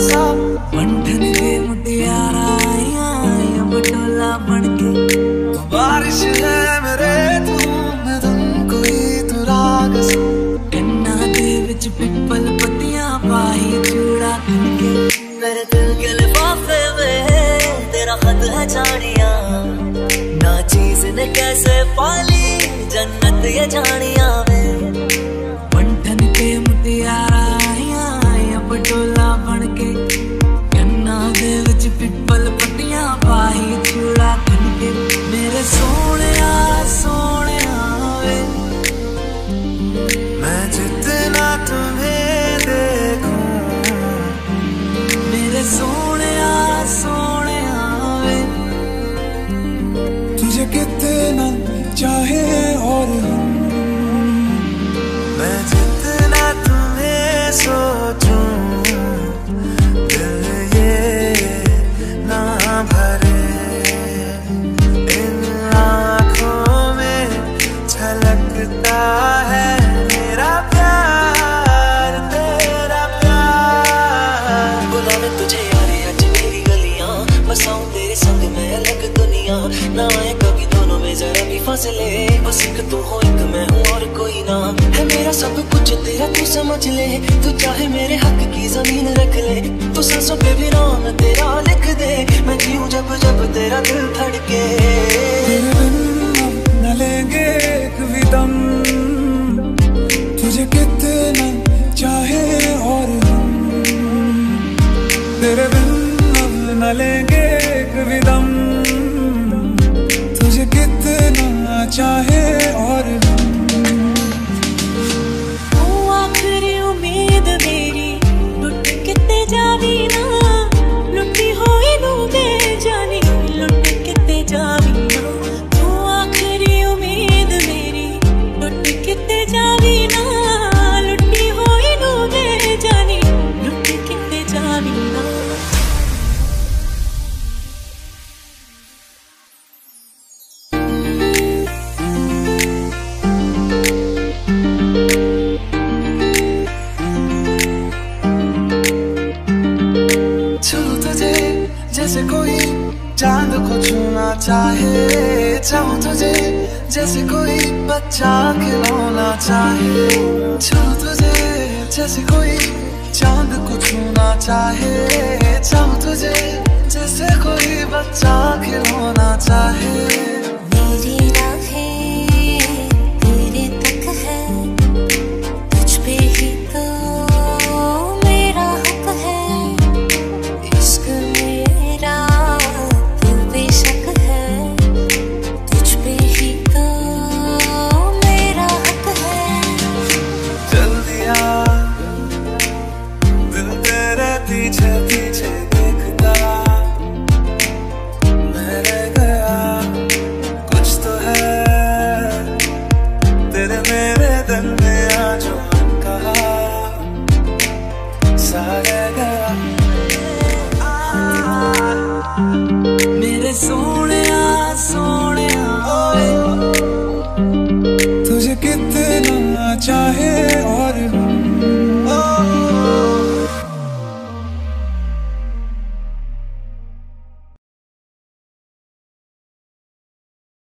सा बंधन के मुटियारा आया बटोला बनके। बारिश है मेरे मैं तुम कोई तू राग सा कन्ना दे विच पिपल पत्तियां पाई चूड़ा खनके। मेरे दिल के लिफाफे में तेरा खत है जानिया, ना चीज ने कैसे पाली जन्नत ये जानिया में। बंधन के मुटियारा आया बटोला बनके, कन्ना दे विच पिपल पत्तियां पाई चूड़ा खनके। मेरे सोनिया सोनिया वे मैं जितना तुम्हें देखूं, मेरे सोनिया सोनिया वे तुझे कितना चाहे और मैं जितना तुम्हें सोचूं दिल ये ना भरे। इन आँखों में झलकता है मेरा प्यार तेरा प्यार। बुलाने तुझे यारे आज मेरी गलियां, बसाऊं तेरे संग मैं अलग दुनिया। ना आए कभी दोनों में जरा भी फासले, बस एक तू हो एक मैं हूँ और कोई ना है। मेरा सब कुछ तेरा तू समझ ले, तू चाहे मेरे हक की जमीन रख ले। तू सांसों पे भी नाम तेरा लिख दे, मैं जीऊं जब जब तेरा दिल धड़के। तेरे बिन न लेंगे एक भी दम, तुझे कितना चाहे और तेरे बिन न लेंगे एक भी दम, तुझे कितना चाहे और आखिरी उम्मीद मेरी टूट किते जावी ना, लुटी होई नू बेजानी लुट किते जावी ना। तू आखिरी उम्मीद मेरी टूट किते जावी ना, लुटी होई नू बेजानी लुट किते जावी ना। जैसे कोई चांद को छूना चाहे, चाहूं तुझे जैसे कोई बच्चा खिलौना चाहे। छूं तुझे जैसे कोई चांद को छूना चाहे, चाहूं तुझे जैसे कोई बच्चा खिलौना चाहे।